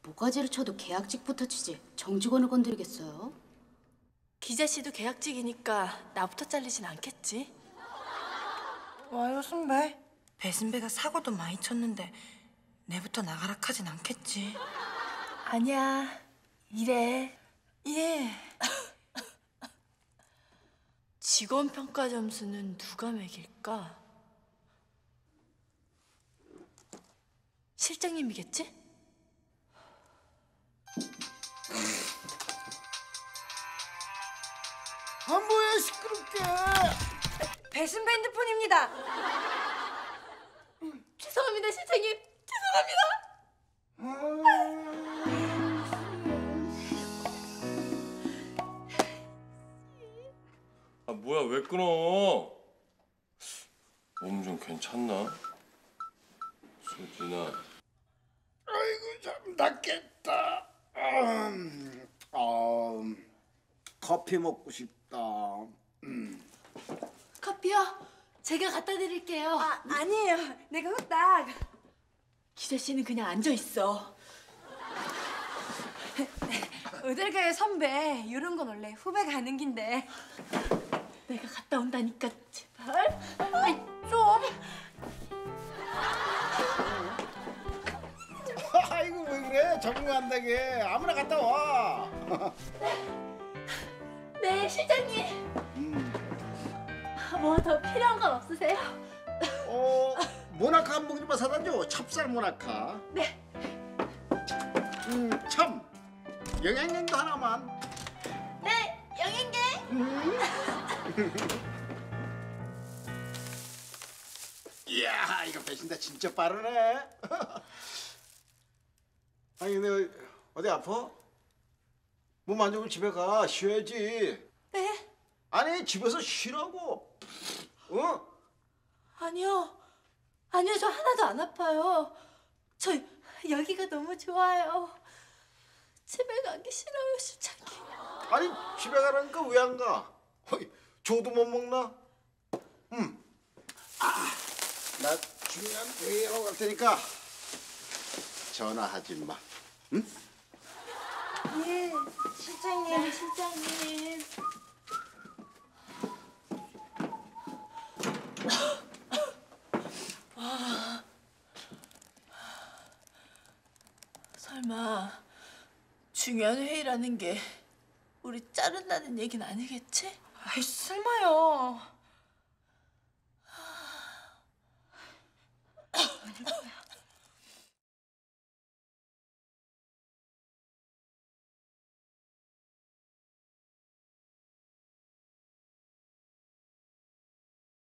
모가지를 쳐도 계약직부터 치지 정직원을 건드리겠어요? 기재 씨도 계약직이니까 나부터 잘리진 않겠지? 와요 선배. 배신배가 사고도 많이 쳤는데 내부터 나가라 하진 않겠지. 아니야, 이래. 예. 직원 평가 점수는 누가 매길까? 실장님이겠지? 안 보여 시끄럽게. 배신배 핸드폰입니다. 죄송합니다, 실장님. 죄송합니다. 아 뭐야 왜 끊어? 몸 좀 괜찮나? 수진아. 아이고 참 낫겠다. 커피 먹고 싶다. 커피요? 제가 갖다 드릴게요. 아니에요. 내가 후딱. 기재 씨는 그냥 앉아 있어. 의들가의 선배. 이런 건 원래 후배가 하는 긴데. 내가 갔다 온다니까 제발. 아이 좀. 아이고 왜 그래? 적응한다게 아무나 갔다 와. 네, 실장님. 뭐 더 필요한 건 없으세요? 모나카 한 봉지만 사다 줘. 찹쌀 모나카. 네. 참 영양갱도 하나만. 네, 영양제. 이야 이거 배신다 진짜 빠르네. 아니 근데 어디 아파? 몸 안 좋으면 집에 가 쉬어야지. 네? 아니 집에서 쉬라고. 아니요. 아니요, 저 하나도 안 아파요. 저 여기가 너무 좋아요. 집에 가기 싫어요, 실장님. 아니 집에 가라니까 왜 안 가? 저도 못 먹나? 나 중요한 회의하러 갈 테니까 전화하지 마. 응? 예, 실장님. 네, 실장님. 설마 중요한 회의라는 게 우리 자른다는 얘기는 아니겠지? 아이 설마요.